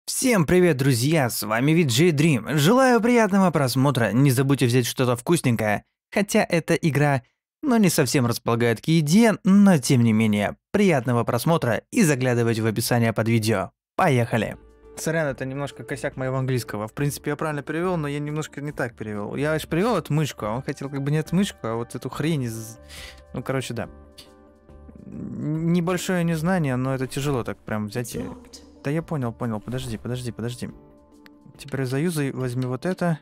Всем привет, друзья, с вами VG Dream. Желаю приятного просмотра, не забудьте взять что-то вкусненькое. Хотя эта игра, не совсем располагает к еде, но тем не менее, приятного просмотра и заглядывайте в описание под видео. Поехали! Сорян, это немножко косяк моего английского. В принципе, я правильно перевел, но я немножко не так перевел. Я аж перевел эту мышку, а он хотел как бы не эту мышку, а вот эту хрень из... Ну, короче, да. Небольшое незнание, но это тяжело так прям взять и... Да я понял, подожди. Теперь заюзай, возьми вот это.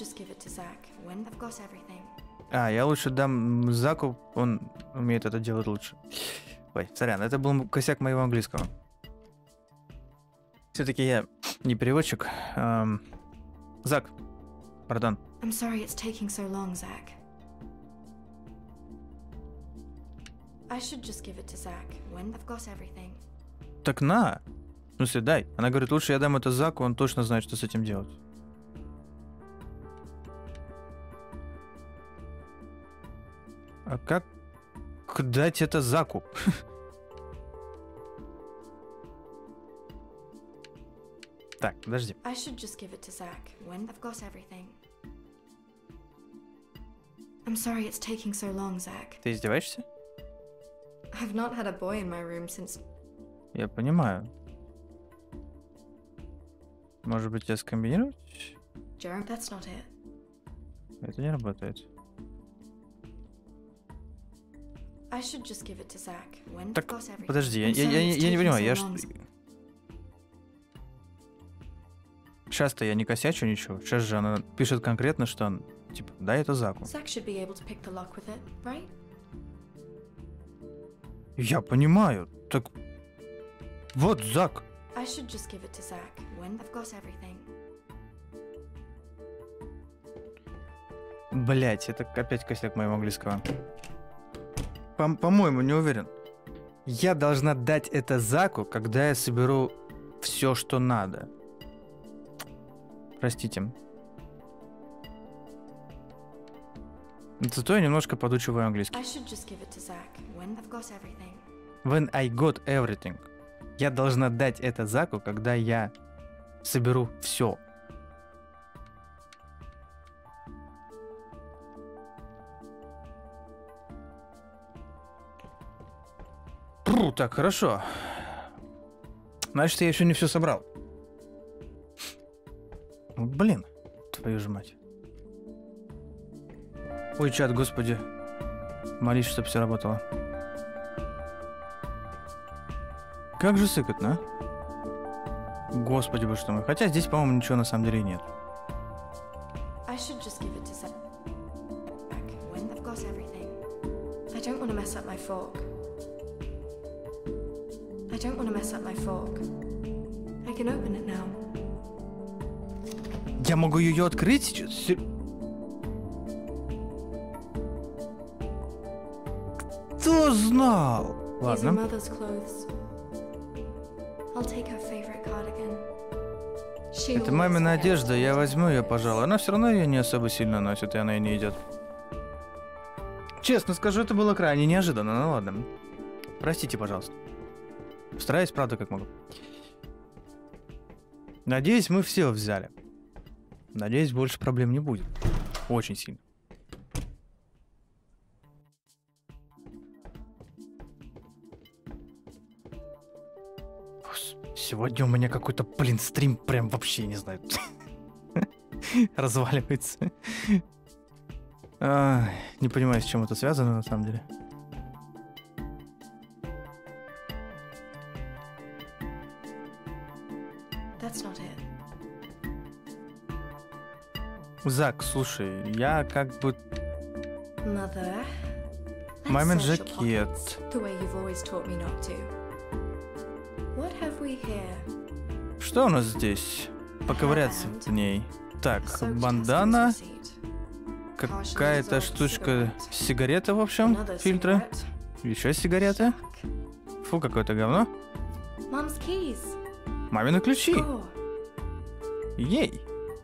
Я лучше дам Заку, он умеет это делать лучше. Ой, сорян, это был косяк моего английского. Все-таки я не переводчик. Зак, пардон. I'm sorry it's taking so long, Zach. I should just give it to Zach when I've got everything. Так на. В смысле, дай. Она говорит, лучше я дам это Заку, он точно знает, что с этим делать. А как дать это Заку? Так, подожди. I should just give it to Zach when I've got everything. I'm sorry it's taking so long, Zach. Ты издеваешься? I've not had a boy in my room since... Я понимаю. Может быть, тебя скомбинировать? Jeremy, that's not it. Это не работает. I should just give it to Zach when I've Так, got everything. подожди, I'm sorry it's я не taking понимаю, so я long, что... Сейчас-то я не косячу ничего. Сейчас же она пишет конкретно, что он, типа, дай это Заку. Zach should be able to pick the lock with it, right? Я понимаю. Так, вот Зак. I should just give it to Zach when I've got everything. Блять, это опять косяк моего английского. По-моему, не уверен. Я должна дать это Заку, когда я соберу все, что надо. Простите. Зато я немножко подучиваю английский. I should just give it to Zach when I've got everything. When I got everything. Я должна дать это Заку, когда я соберу все. Так, хорошо. Значит, я еще не все собрал. Блин, твою же мать. Ой, чат, господи. Молись, чтобы все работало. Как же сыкотно, а? Господи, боже что мой. Хотя здесь, по-моему, ничего на самом деле и нет. I should just give it to Zach when I've got everything. I don't want to mess up my fork. I don't want to mess up my fork. I can open it now. Я могу ее открыть сейчас? Кто знал? These are Ладно. mother's clothes. I'll take her favorite cardigan. She Это always мамина forgets одежда, to я put возьму ее, this. пожалуй. Она все равно ее не особо сильно носит, и она и не идет. Честно скажу, это было крайне неожиданно, ну ладно. Простите, пожалуйста. Постараюсь, правда, как могу. Надеюсь, мы все взяли. Надеюсь, больше проблем не будет. Очень сильно. Сегодня у меня какой-то, стрим прям вообще, не знаю, разваливается. Не понимаю, с чем это связано на самом деле. That's not it. Зак, слушай, я как бы... Mother. let's Мамин search your жакет. pockets, the way you've always taught me not to. What have we here? Что у нас здесь? Поковыряться в ней. Так, A soaked бандана, customs receipt. какая-то штучка, сигарета, в общем, Another фильтры, cigarette. еще сигарета. Fuck. Фу, какое-то говно. Mum's keys. Мамины ключи. Score. Ей.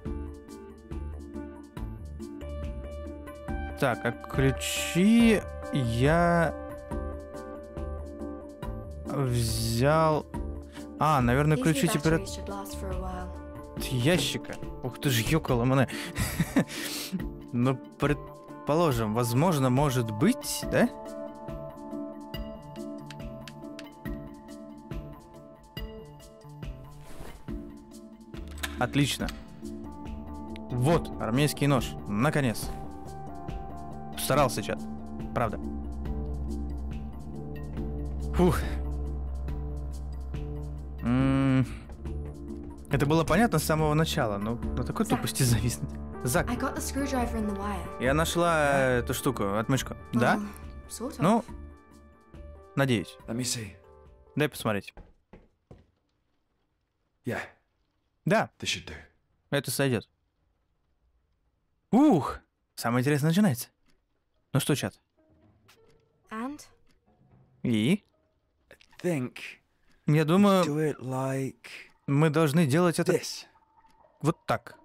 Так, а ключи я взял... А, наверное, These ключи new теперь batteries should last for a while. от ящика. Ух ты ж, ёкало мне. Ну, предположим, возможно, может быть, да? Отлично. Вот, армейский нож. Наконец. Старался, чат. Правда. Фух. Это было понятно с самого начала, но на такой тупости зависнуть. Зак, I got the screwdriver in the wire. я нашла эту штуку, отмычку. Да? Sort of. Ну, надеюсь. Let me see. Дай посмотреть. Yeah, Да, this should do. это сойдет. Ух, самое интересное начинается. Ну что, чат? And? И? Think. Я думаю, Do it like мы должны делать это this. вот так.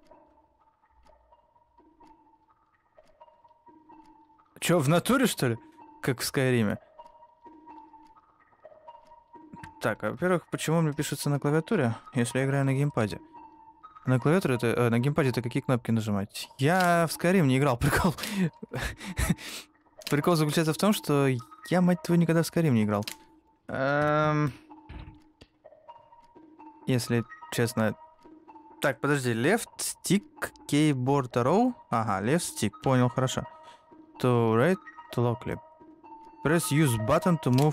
Чё, в натуре, что ли? Как в Скайриме? Так, во-первых, почему мне пишется на клавиатуре, если я играю на геймпаде? На клавиатуре это... на геймпаде это какие кнопки нажимать? Я в Skyrim не играл, прикол. Прикол заключается в том, что я, мать твою, никогда в Skyrim не играл. Если честно... Так, подожди, left stick, keyboard arrow. Ага, left stick, понял, хорошо. To right, to lock clip. Press use button to move.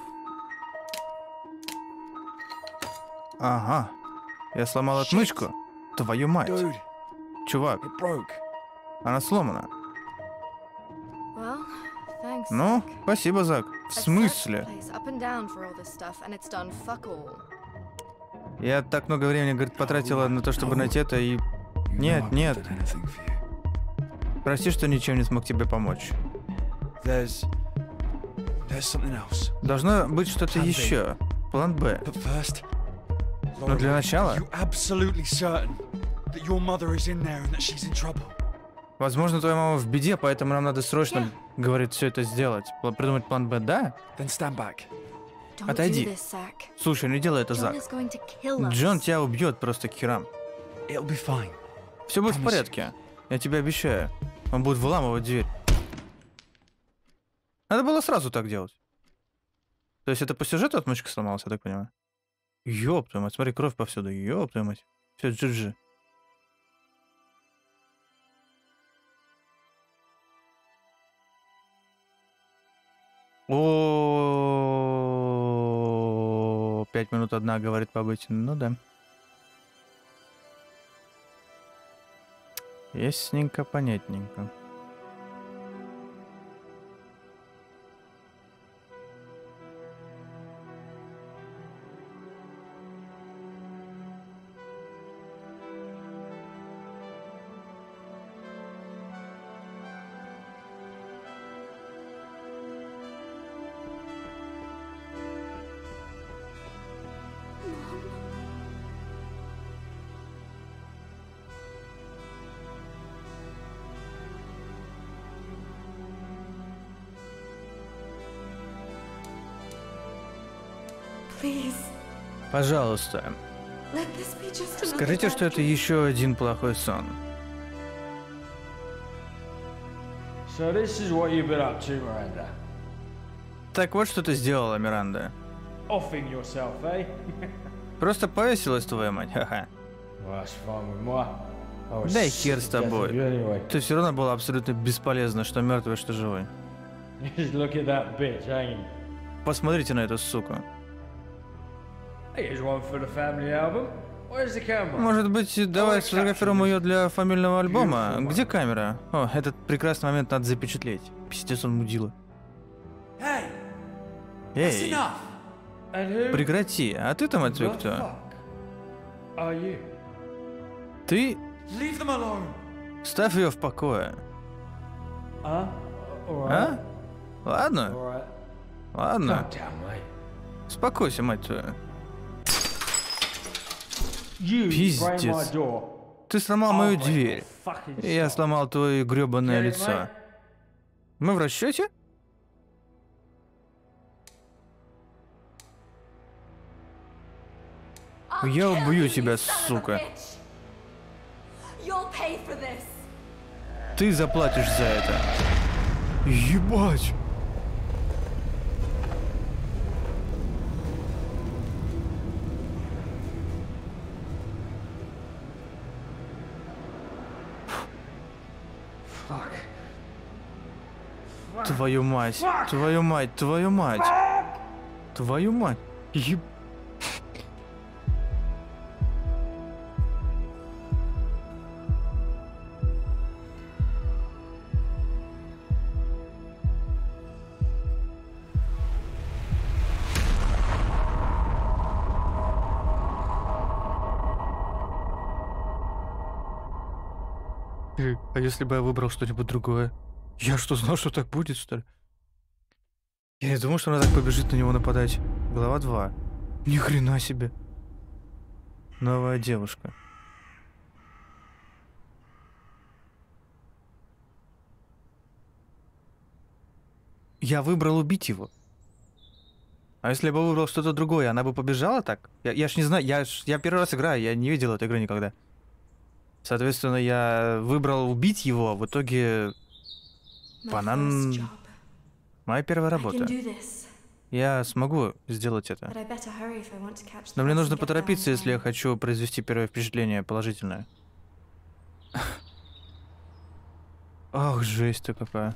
Ага, я сломал отмычку. Твою мать. Dude, Чувак, it broke. она сломана. Well, thanks. Ну, Zach. спасибо, Зак. В I've searched the смысле? place up and down for all this stuff, and it's done fuck all. Я так много времени, говорит, потратила на то, чтобы найти это, и... You Нет, know I've нет. done anything for you. Прости, что ничем не смог тебе помочь. There's something else. Должно быть что-то Plan B. еще. План Б. But first, Но для начала, you absolutely certain that your mother is in there and that she's in trouble? возможно, твоя мама в беде, поэтому нам надо срочно, говорит, все это сделать. Придумать план Б, да? Then stand back. Don't Отойди. do this, Zach. Слушай, не делай это, John Зак. is going to kill us. Джон тебя убьет просто к херам. It'll be fine. Все будет в Promise. порядке. Я тебе обещаю. Он будет выламывать дверь. Надо было сразу так делать. То есть это по сюжету отмычка сломалась, я так понимаю? Ёб твою мать, смотри, кровь повсюду. Ёб твою мать. Все, GG. О, 5 минут одна, говорит побыть. Ну да. Ясненько, понятненько. Please, Пожалуйста, let this be just another скажите, bad что это dream. еще один плохой сон. So this is what you've been up to, Miranda. Так вот, что ты сделала, Миранда. Offing yourself, eh? Просто повесилась твоя мать, ха-ха. Well, that's fine with my... I was Да и sick хер to с death of тобой. you anyway. Ты все равно была абсолютно бесполезна, что мертвый, что живой. Just look at that bitch hanging. Посмотрите на эту суку. Here's one for the family album. Where's the camera? Может быть, давай сфотографируем ее для фамильного альбома? Где камера? О, этот прекрасный момент надо запечатлеть. Пиздец, он мудила. Hey, that's Эй, enough. And who прекрати. А ты там ответ the кто? fuck are you? Ты Leave them alone. ставь ее в покое. Huh? Alright. А? Ладно, Alright. ладно. Calm down, mate. Успокойся, мать твою. You Пиздец. break my door. Ты сломал I'll мою break дверь. your fucking И я soul. сломал твое гребаное Get it, лицо. mate? Мы в расчете? Я убью тебя, сука. Ты заплатишь за это. Ебать. Твою мать, твою мать, твою мать. Твою мать. Еб... А если бы я выбрал что-нибудь другое? Я что, знал, что так будет, что ли? Я не думал, что она так побежит на него нападать. Глава 2. Ни хрена себе. Новая девушка. Я выбрал убить его. А если бы выбрал что-то другое, она бы побежала так? Я ж не знаю, я первый раз играю, я не видел этой игры никогда. Соответственно, я выбрал убить его, а в итоге... Банан... Моя первая работа. Я смогу сделать это. Но мне нужно поторопиться, если я хочу произвести первое впечатление положительное. Ах, жесть-то какая.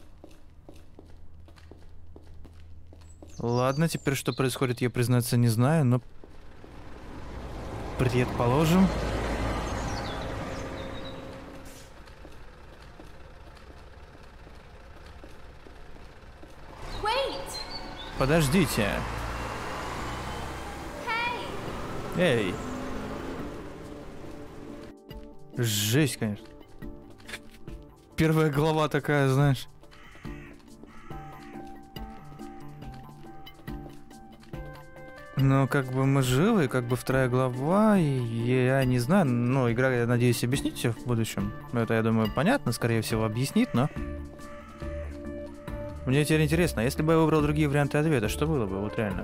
Ладно, теперь что происходит, я, признаться, не знаю, но... Предположим... Подождите. Эй. Жесть, конечно. Первая глава такая, знаешь. Но как бы мы живы, как бы вторая глава, и я не знаю, ну, игра, я надеюсь, объяснит все в будущем. Это, я думаю, понятно, скорее всего, объяснит, но... Мне теперь интересно, если бы я выбрал другие варианты ответа, что было бы, вот реально?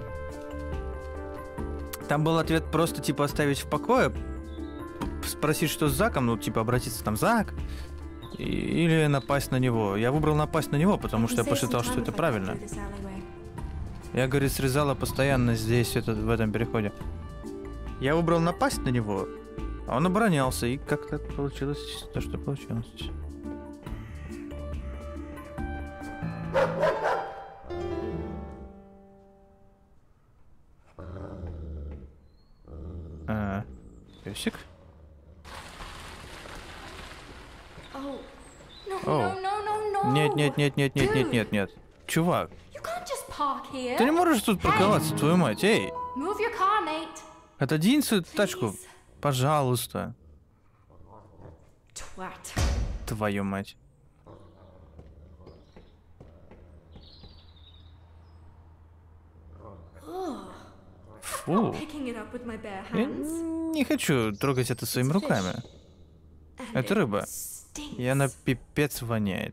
Там был ответ просто, типа, оставить в покое, спросить, что с Заком, ну, типа, обратиться там, Зак, или напасть на него. Я выбрал напасть на него, потому что я посчитал, что это правильно. Я, говорит, срезала постоянно здесь, в этом переходе. Я выбрал напасть на него, а он оборонялся, и как-то получилось то, что получилось. Песик? Нет, нет, нет, нет, нет, нет, нет, нет. Чувак, ты не можешь тут парковаться, твою мать, эй! Отодвинь свою тачку, пожалуйста. Твою мать. Фу. Я не хочу трогать это своими руками. Это рыба. И она пипец воняет.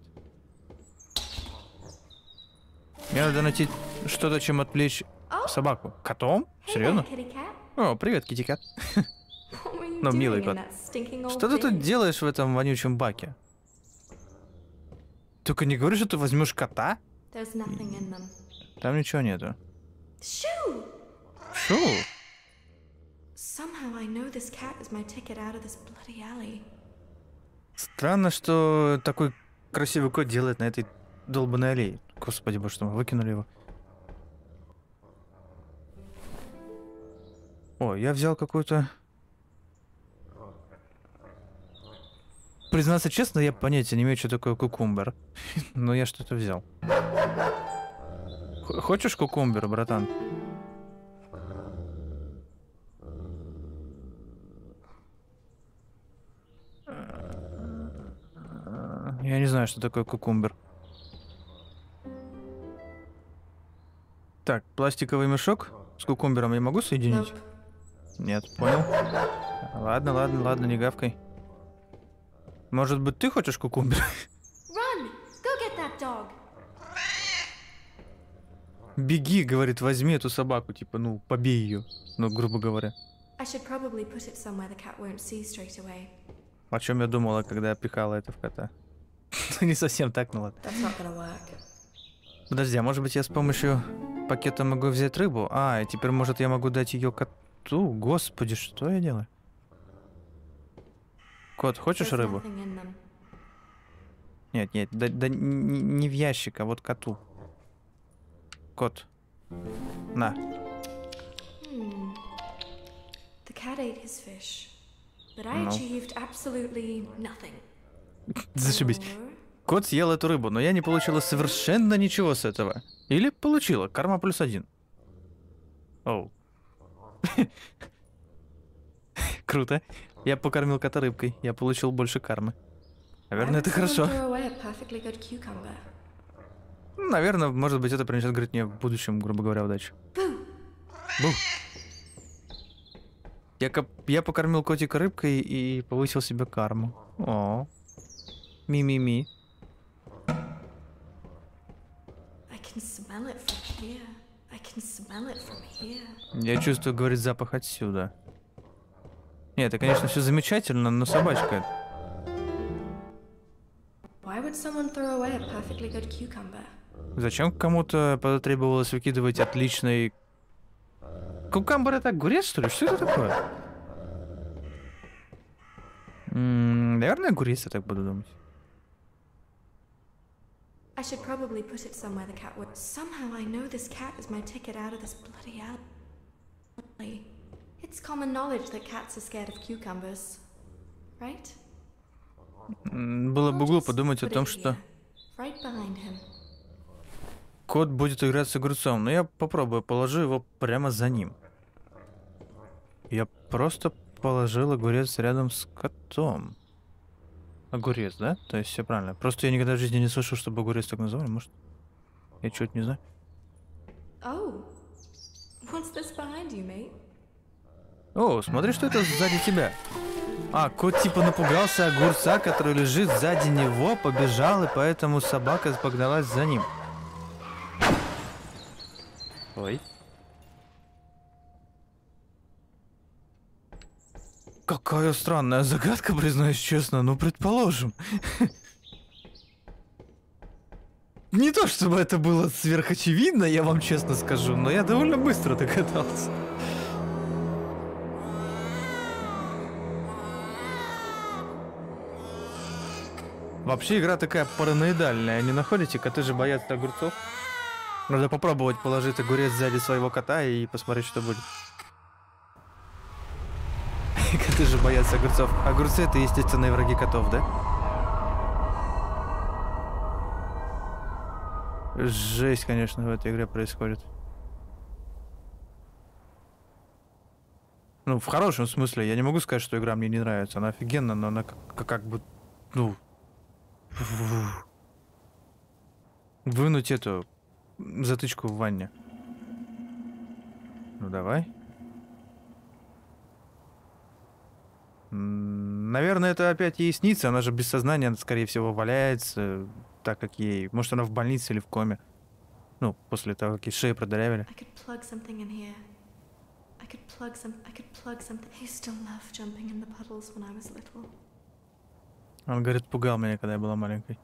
Мне надо найти что-то, чем отвлечь собаку. Котом? Серьезно? О, привет, китикат. Ну, милый кот. Что ты тут делаешь в этом вонючем баке? Только не говори, что ты возьмешь кота? Там ничего нету. Шу! Странно, что такой красивый кот делает на этой долбанной аллее. Господи, боже, что мы выкинули его. О, я взял какую-то... Признаться честно, я понятия не имею, что такое кукумбер. Но я что-то взял. Хочешь кукумбер, братан? Я не знаю, что такое кукумбер. Так, пластиковый мешок с кукумбером я могу соединить? Нет, понял. Ладно, ладно, ладно, не гавкай. Может быть, ты хочешь кукумбер? Беги, говорит, возьми эту собаку, типа, ну, побей ее. Ну, грубо говоря. I should probably put it somewhere the cat won't see straight away. О чем я думала, когда я пихала это в кота? Не совсем так, ну ладно. That's not gonna work. Подожди, а может быть я с помощью пакета могу взять рыбу? А, и теперь, может, я могу дать ее коту? Господи, что я делаю? Кот, хочешь There's рыбу? nothing in them. Нет, нет, да не в ящик, а вот коту. Кот. На. The cat ate his fish, but I No. achieved absolutely nothing. Зашибись. Or Кот съел эту рыбу, но я не получила совершенно ничего с этого. Или получила. Карма +1. Оу. Круто. Я покормил кота рыбкой. Я получил больше кармы. why Наверное, would это someone хорошо. throw away a perfectly good cucumber? Наверное, может быть, это принесет, говорит, мне в будущем, грубо говоря, удачу. Бу. Я покормил котика рыбкой и повысил себе карму. О. Ми-ми-ми. I can smell it from here. I can smell it from here. Я чувствую, говорит, запах отсюда. Нет, это, конечно, все замечательно, но собачка. Why would someone throw away a perfectly good cucumber? Зачем кому-то потребовалось выкидывать отличный... Кукамбер — это огурец, что ли? Что это такое? Наверное, огурец, я так буду думать. I should probably put it somewhere the cat would. Somehow I know this cat is my ticket out of this bloody alley. It's common knowledge that cats are scared of cucumbers, right? Было бы I'll глупо just думать о put том, it что here, right behind him. кот будет играть с огурцом, но я попробую, положу его прямо за ним. Я просто положил огурец рядом с котом. Огурец, да? То есть все правильно. Просто я никогда в жизни не слышал, чтобы огурец так называли. Может, я чего-то не знаю. Oh, what's this behind you, mate? О, смотри, что это сзади тебя. А, кот типа напугался огурца, который лежит сзади него, побежал, и поэтому собака погналась за ним. Ой. Какая странная загадка, признаюсь честно, ну предположим. Не то чтобы это было сверхочевидно, я вам честно скажу, но я довольно быстро догадался. Вообще игра такая параноидальная, не находите? Коты же боятся огурцов. Надо попробовать положить огурец сзади своего кота и посмотреть, что будет. Коты же боятся огурцов. Огурцы — это естественные враги котов, да? Жесть, конечно, в этой игре происходит. Ну, в хорошем смысле. Я не могу сказать, что игра мне не нравится. Она офигенная, но она как бы... Ну... Вынуть эту затычку в ванне. Ну, давай. Наверное, это опять ей снится. Она же без сознания, она, скорее всего, валяется, так как ей... Может, она в больнице или в коме. Ну, после того, как ей шею продырявили. I could plug something in here. I could plug something. I used to love jumping in the puddles when I was little. Он, говорит, пугал меня, когда я была маленькой.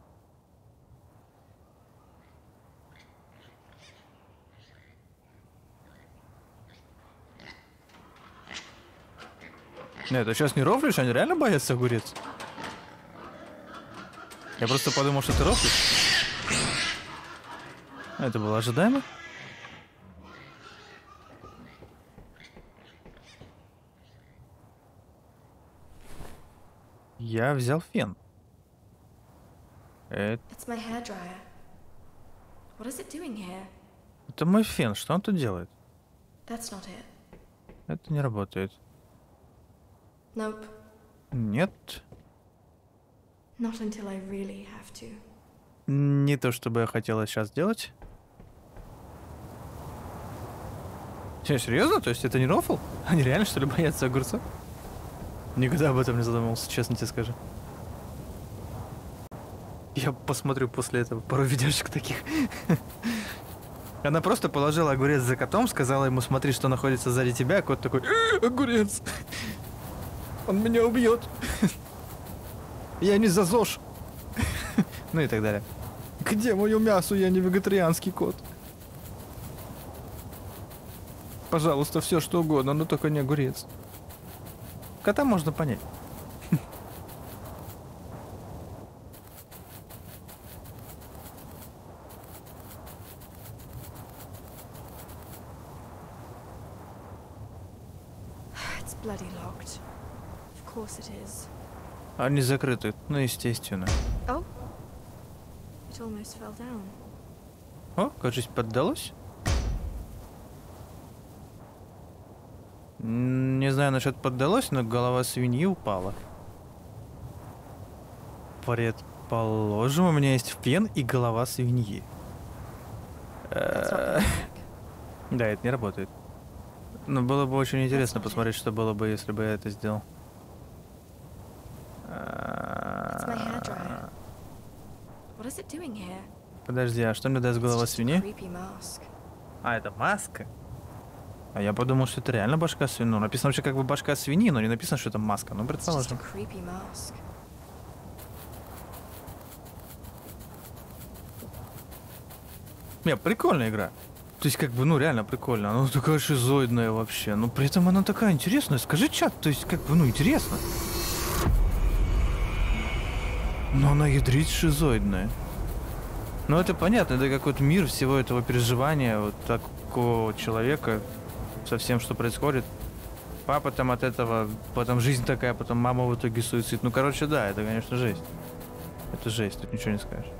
Нет, это сейчас не рофлишь, они реально боятся огурец. Я просто подумал, что ты рофлишь. Это было ожидаемо. Я взял фен. It's my hairdryer. What is it doing here? Это мой фен. Что он тут делает? That's not it. Это не работает. Nope. Нет. Not until I really have to. Не то, чтобы я хотела сейчас сделать. Че, серьезно? То есть это не рофл? Они реально, что ли, боятся огурцов? Никогда об этом не задумывался, честно тебе скажу. Я посмотрю после этого пару видяшек таких. Она просто положила огурец за котом, сказала ему, смотри, что находится сзади тебя, а кот такой, огурец, он меня убьет. Я не за ЗОЖ. Ну и так далее. Где мое мясо? Я не вегетарианский кот. Пожалуйста, все что угодно, но только не огурец. Кота можно понять. It's bloody locked. Of course it is. Они закрыты, ну естественно. Oh. It almost fell down. О, кажется, поддалось. Не знаю насчет поддалось, но голова свиньи упала. Предположим, у меня есть фен и голова свиньи. That's not gonna work. Да, это не работает. Но было бы очень интересно посмотреть, что было бы, если бы я это сделал. It's my hairdryer. What is it doing here? Подожди, а что мне даст голова It's just a свиньи? creepy mask. А, это маска? А я подумал, что это реально башка свиньи. Ну, написано вообще как бы башка свиньи, но не написано, что это маска. Ну, It's just a предположим. creepy mask. Не, прикольная игра. То есть, как бы, ну, реально прикольно. Она такая шизоидная вообще. Но при этом она такая интересная. Скажи, чат, то есть, как бы, ну, интересно. Но она ядрить шизоидная. Ну, это понятно, это какой-то мир всего этого переживания вот такого человека со всем, что происходит. Папа там от этого, потом жизнь такая, потом мама в итоге суицид. Ну, короче, да, это, конечно, жесть. Это жесть, тут ничего не скажешь.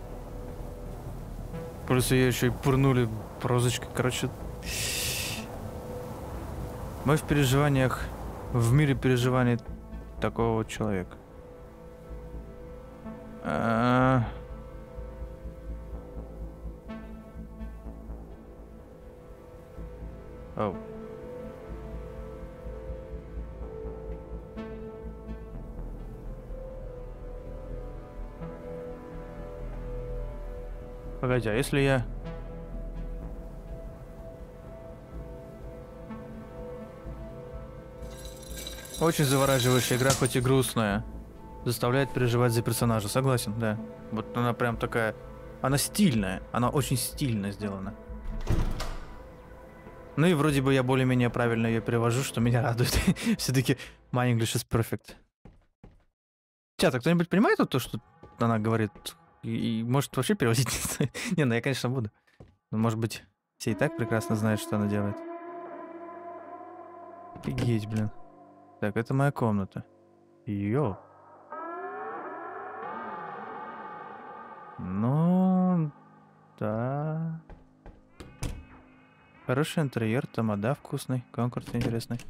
Плюс ее еще и пырнули розочкой. Короче, мы в переживаниях, в мире переживаний такого человека. Оу. Погоди, а если я... Очень завораживающая игра, хоть и грустная. Заставляет переживать за персонажа. Согласен, да. Вот она прям такая... Она стильная. Она очень стильно сделана. Ну и вроде бы я более-менее правильно ее перевожу, что меня радует. Все-таки my English is perfect. Чат, а кто-нибудь понимает вот то, что она говорит? И может вообще переводить не стоит? Не, ну я, конечно, буду. Но может быть, все и так прекрасно знают, что она делает. Офигеть, блин. Так, это моя комната. Йо. Ну, да. Хороший интерьер, тамада вкусный, конкурс интересный.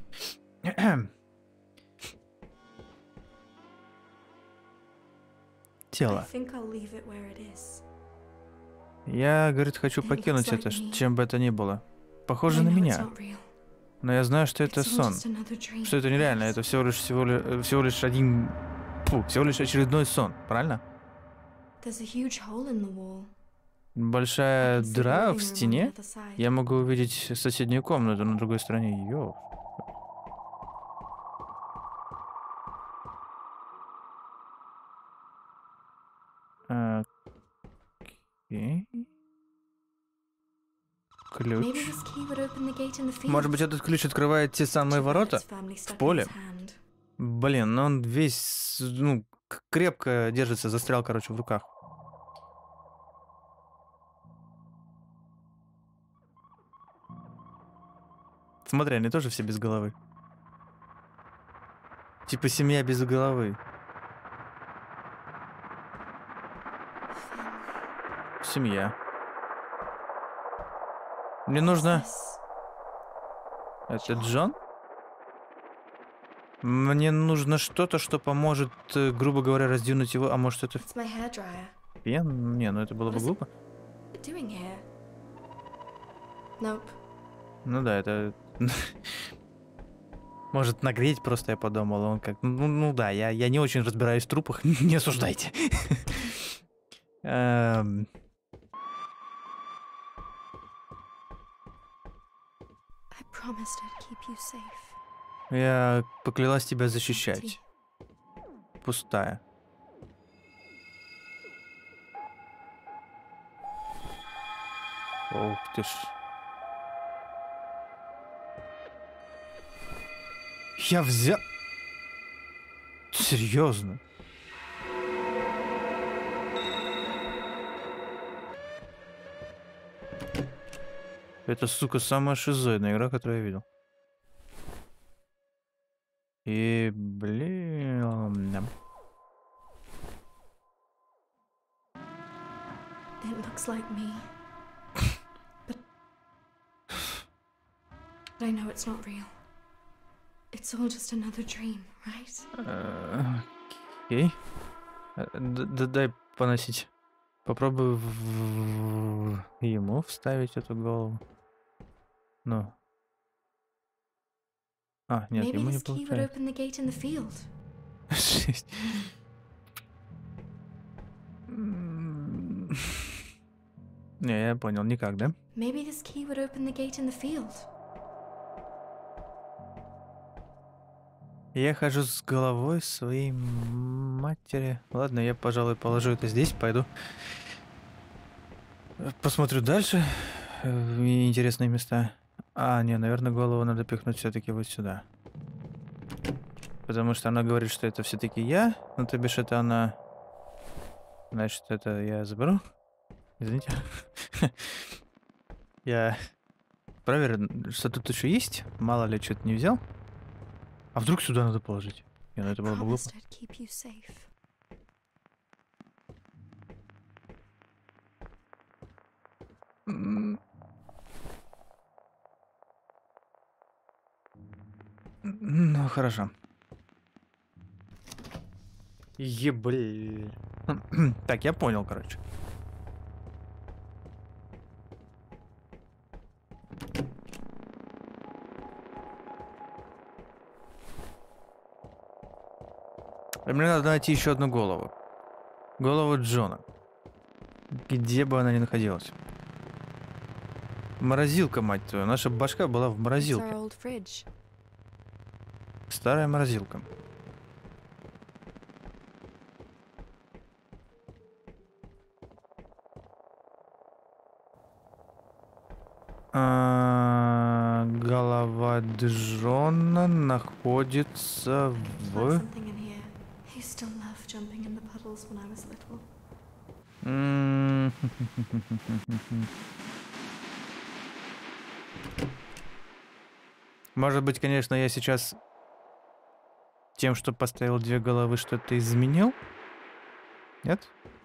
Тело. I think I'll leave it where it is. Я, говорит, хочу покинуть это, чем бы это ни было. Похоже I на know it's меня. not real. Но я знаю, что это It's all сон. just another dream. Что это нереально, это всего лишь один... Фу, всего лишь очередной сон, правильно? There's a huge hole in the wall. I Большая can see the дыра living в room on стене. the other side. Я могу увидеть соседнюю комнату на другой стороне. Йо. Окей. Ключ. Maybe this key would open the gate in the field. Может быть, этот ключ открывает те самые ворота? Its family stuck in поле? his hand. Блин, но он весь, ну, крепко держится, застрял, короче, в руках. Смотри, они тоже все без головы. Типа семья без головы. Семья. Мне нужно... This- Это Джон? Мне нужно что-то, что поможет, грубо говоря, раздвинуть его. А может, это It's my hairdryer. фен? Не, ну это было бы What is it? глупо. What are you doing here? Nope. Ну да, это... Может, нагреть просто, я подумал. Он как... Ну да, я не очень разбираюсь в трупах. Не осуждайте. promised I'd keep you safe. Я поклялась тебя защищать. Пустая. Ух ты ж. Я взял... Серьезно? Это, сука, самая шизоидная игра, которую я видел. И, блин... It looks like me. But I know it's not real. It's all just another dream, right? Окей. Дай поносить. Попробую ему вставить эту голову. Ну. А, нет, Maybe ему не this key would получается. open the gate in the field. Жесть. Не, я понял, никак, да? Maybe this key would open the gate in the field. Я хожу с головой своей матери. Ладно, я, пожалуй, положу это здесь, пойду. Посмотрю дальше. Интересные места. А, не, наверное, голову надо пихнуть все-таки вот сюда. Потому что она говорит, что это все-таки я. Ну, то бишь, это она... Значит, это я заберу. Извините. Я проверю, что тут еще есть. Мало ли, что-то не взял. А вдруг сюда надо положить? Не, ну это было бы глупо. Promised I'd keep you safe. Ну, хорошо. Ебль. Так, я понял, короче. Мне надо найти еще одну голову. Голову Джона. Где бы она ни находилась. Морозилка, мать твою. Наша башка была в It's our морозилке. old fridge. Старая морозилка. Голова Джона находится There's в... something in here. I used to love jumping in the puddles when I was little. Может быть, конечно, я сейчас тем, что поставил две головы, что-то изменил? Нет?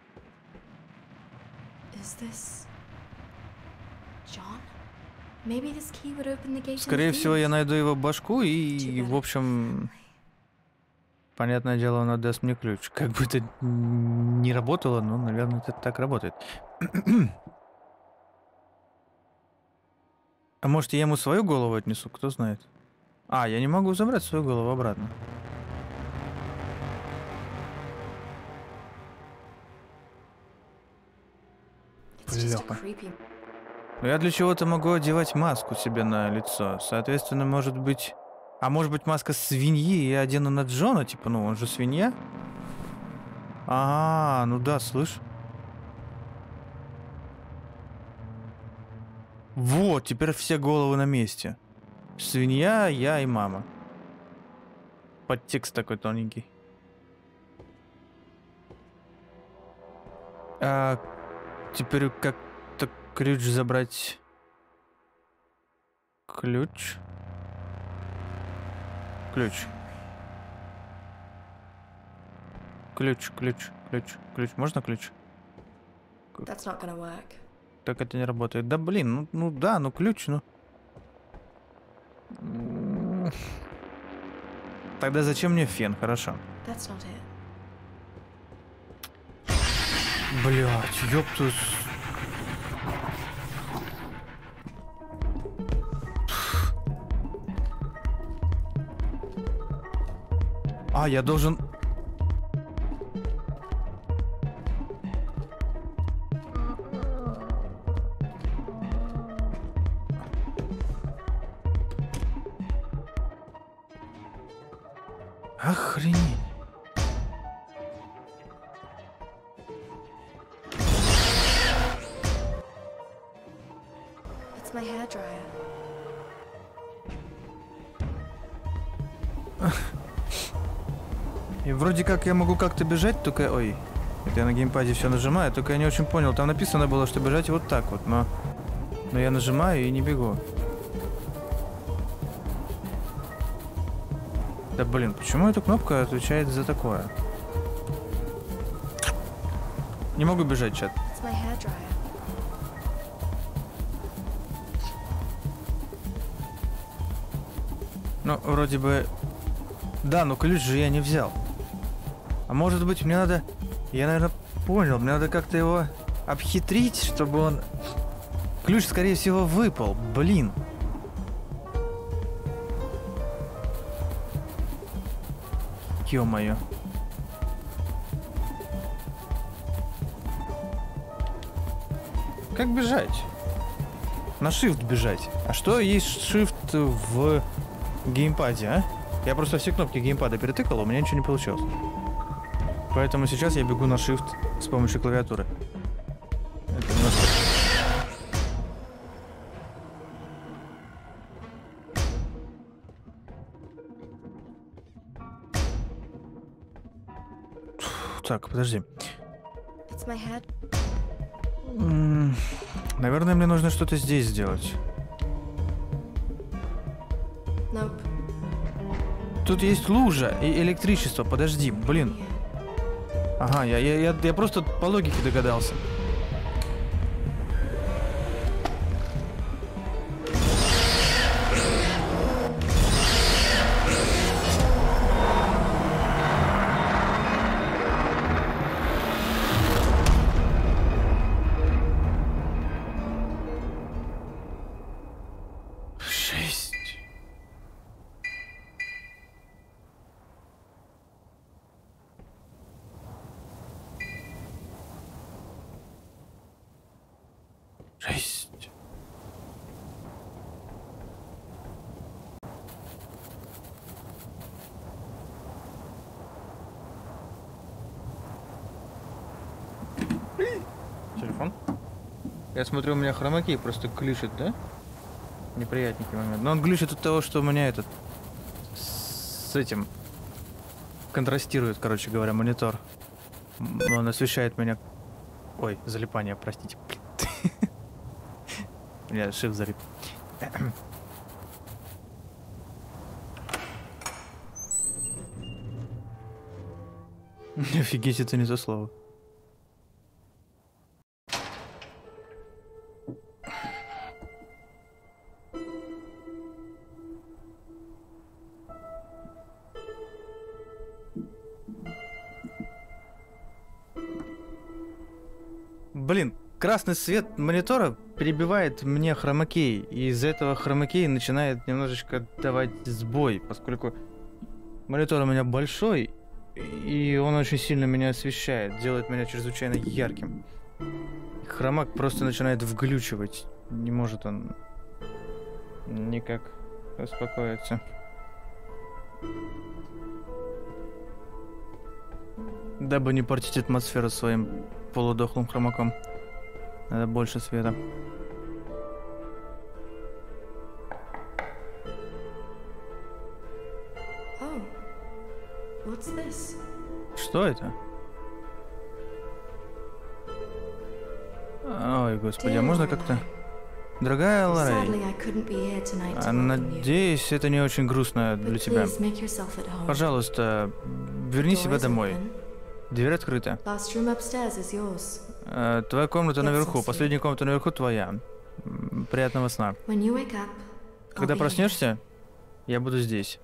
Is this John? Maybe this key would open the gate. Скорее всего, я найду его башку и, в общем, понятное дело, он отдаст мне ключ. Как бы это не работало, но, наверное, это так работает. А может, я ему свою голову отнесу? Кто знает. А, я не могу забрать свою голову обратно. It's just a Бляха. creepy. Но я для чего-то могу одевать маску себе на лицо. Соответственно, может быть... А может быть, маска свиньи, и я одену на Джона? Типа, ну, он же свинья? А, ну да, слышь. Вот, теперь все головы на месте. Свинья, я и мама. Подтекст такой тоненький. А теперь как-то ключ забрать. Ключ. Ключ. Ключ. Можно ключ? That's not gonna work. Так это не работает. Да блин, ну да, ну ключ, ну. Тогда зачем мне фен? Хорошо. That's not it. Блять, ёптус. А, я должен... my hairdryer. И вроде как я могу как-то бежать, только... Ой, это я на геймпаде все нажимаю, только я не очень понял. Там написано было, что бежать вот так вот, но я нажимаю и не бегу. Да блин, почему эта кнопка отвечает за такое? Не могу бежать, чат. It's my hairdryer. Ну, вроде бы... Да, но ключ же я не взял. А может быть, мне надо... Я, наверное, понял. Мне надо как-то его обхитрить, чтобы он... Ключ, скорее всего, выпал. Блин. Ё-моё. Как бежать? На shift бежать. А что есть shift в геймпаде, а? Я просто все кнопки геймпада перетыкал, у меня ничего не получилось. Поэтому сейчас я бегу на shift с помощью клавиатуры. Это немножко... Так, подожди. It's my head. Наверное, мне нужно что-то здесь сделать. Nope. Тут есть лужа и электричество. Подожди, блин. Ага, я просто по логике догадался. Жесть. Телефон? Я смотрю, у меня хромакей просто глючит, да? Неприятненький момент. Но он глючит от того, что у меня этот... С этим... Контрастирует, короче говоря, монитор. Он освещает меня... Ой, залипание, простите. У меня shift залип. Офигеть, это не то слово. Блин, красный свет монитора перебивает мне хромакей, и из-за этого хромакей начинает немножечко давать сбой, поскольку монитор у меня большой, и он очень сильно меня освещает, делает меня чрезвычайно ярким. Хромак просто начинает вглючивать, не может он никак успокоиться. Дабы не портить атмосферу своим полудохлым хромаком. Надо больше света. Oh. What's this? Что это? Ой, господи, а можно как-то... Дорогая Лоррей, Sadly, I couldn't be here tonight to welcome you. надеюсь, это не очень грустно для But тебя. please make yourself at home. Пожалуйста, верни Door себя is домой. open. Дверь открыта. Last room upstairs is yours. Твоя комната That's наверху. so sweet. Последняя комната наверху твоя. Приятного сна. When you wake up, I'll Когда be here. проснешься, я буду здесь.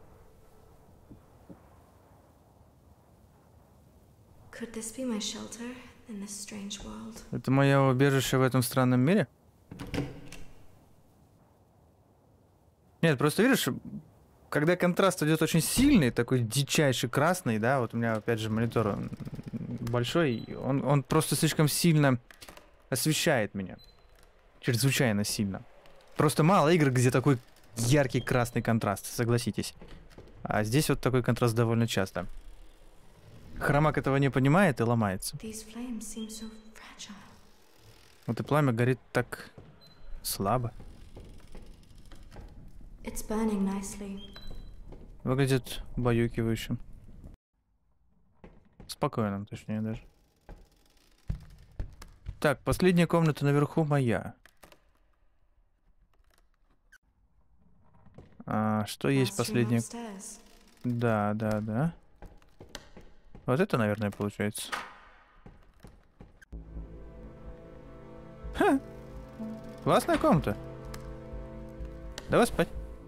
Could this be my shelter in this strange world? Это мое убежище в этом странном мире? Нет, просто видишь, когда контраст идет очень сильный, такой дичайший красный, да, вот у меня опять же монитор он большой, он просто слишком сильно освещает меня. Чрезвычайно сильно. Просто мало игр, где такой яркий красный контраст, согласитесь. А здесь вот такой контраст довольно часто. Хромак этого не понимает и ломается. These flames seem so fragile. Вот и пламя горит так Слабо. It's burning nicely. Выглядит убаюкивающим. Спокойным, точнее, даже. Так, последняя комната наверху моя. А, что есть Last room последняя? upstairs. Да. Вот это, наверное, получается. Ха! Классная комната. Давай спать.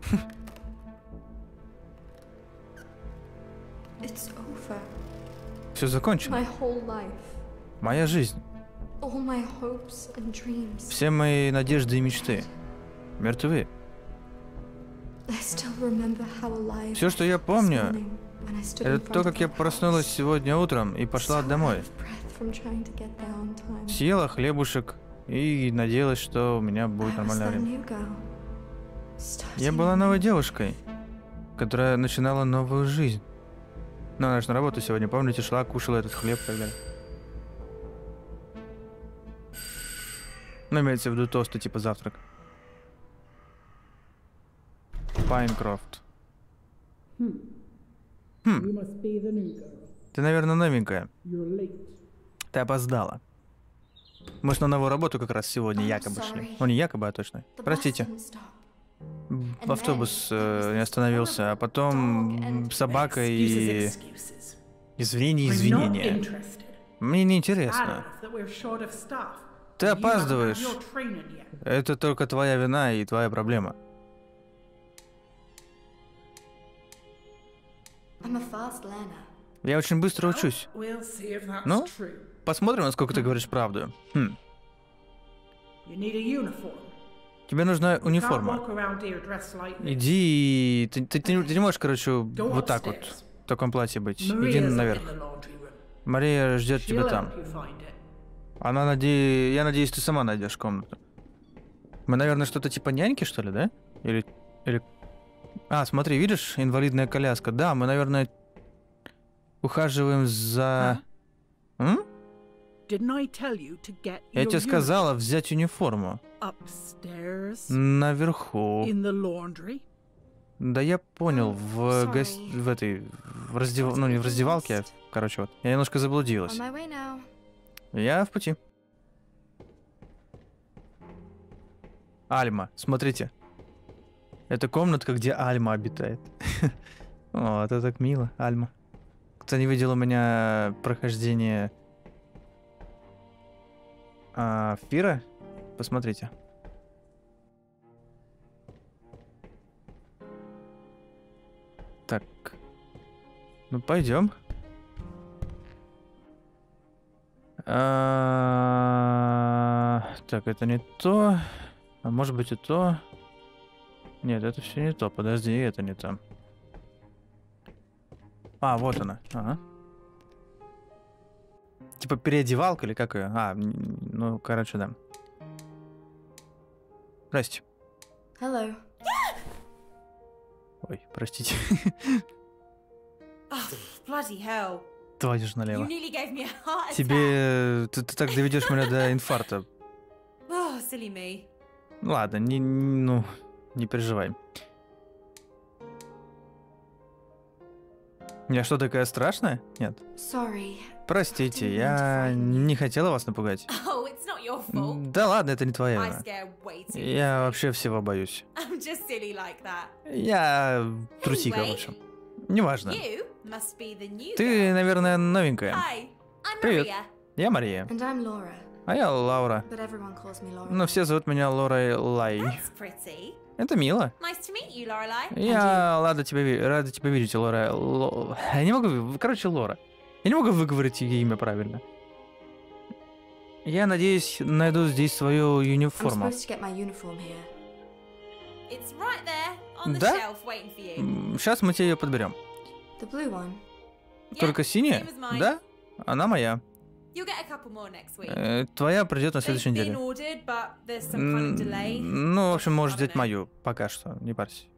It's over. Все закончено. My whole life. Моя жизнь. All my hopes and dreams. Все мои надежды и мечты. Мертвы. I still remember how alive Все, что я I was помню, this morning when I stood in это то, front как of я our проснулась house. сегодня утром и пошла So домой. out of breath from trying to get there on time. Съела хлебушек и надеялась, что у меня I будет was нормальное that время. new girl, Я starting была a новой new девушкой, которая начинала новую жизнь. Ну, она же на работу сегодня, помните, шла, кушала этот хлеб и так далее. Ну, имеется в виду тосты, типа завтрак. Пайнкрофт. You must be the new girl. Ты, наверное, новенькая. You're late. Ты опоздала. Мы ж на новую работу как раз сегодня I'm якобы шли. sorry. Ну, не якобы, а точно. The bus Простите. didn't stop. Автобус не остановился, а потом собака и... Excuses. Извини, I'm not извинения. interested. Мне не Bad интересно. enough that we're short of staff. Ты You haven't had опаздываешь. your training yet. Это только твоя вина и твоя проблема. I'm a fast learner. Я очень быстро учусь. We'll see if that's Ну? true. Посмотрим, насколько ты говоришь правду. You need a uniform. Тебе нужна Can't униформа. walk around here dressed like this. Иди... Ты не можешь, короче, Go вот так вот, upstairs. в таком платье быть. Иди Maria's up наверх. in the laundry room. Мария ждет тебя She'll там. help you find it. Я надеюсь, ты сама найдешь комнату. Мы, наверное, что-то типа няньки, что ли, да? Или... А, смотри, видишь, инвалидная коляска. Да, мы, наверное, ухаживаем за... М? Didn't I tell you to get Я your тебе сказала взять униформу. upstairs Наверху. in the laundry? Да я понял, Sorry. в этой... Ну, не в раздевалке, а, короче, вот. Я немножко заблудилась. On my way now. Я в пути. Альма, смотрите. Это комнатка, где Альма обитает. О, это так мило, Альма. Кто не видел у меня прохождение Фира, посмотрите. Так. Ну, пойдем. Так, это не то. А может быть и то. Нет, это все не то. Подожди, это не то. А, вот она. Ага. Типа переодевалка или как ее? Ну, короче, да. Здрасте. Hello. Ой, простите. Oh, bloody hell. Твою ж You налево. nearly gave me a heart attack. Тебе... Ты так доведешь меня до инфаркта. Oh, silly me. Ладно, не переживай. Я что, такая страшная? Нет. Sorry. Простите, я не хотела вас напугать. Oh, it's not your fault. Да ладно, это не твоя I вина. scare way too Я easily. вообще всего боюсь. I'm just silly like that. Я трусиха, в Anyway, общем. Неважно. You must be the new Ты, girl. наверное, новенькая. Hi, I'm Привет. Maria. Я Мария. And I'm Laura, А я Лаура. but everyone calls me Laura. Но все зовут меня Лорой Лай. That's pretty. Это мило. Nice to meet you, Lorelai. Я рада тебя видеть, Лора. Я не могу... Короче, Лора. Я не могу выговорить ее имя правильно. Я надеюсь, найду здесь свою I'm униформу. supposed to get my uniform here. It's right there on the Да? shelf waiting for you. Сейчас мы тебе ее подберем. The blue one. Yeah, Только синяя? same as mine. Да? Она моя. You'll get a couple more next week. Твоя придет на They've следующей been неделе. ordered, but there's some kind of delay. Ну, в общем, можешь I don't взять know. мою. Пока что, не парься.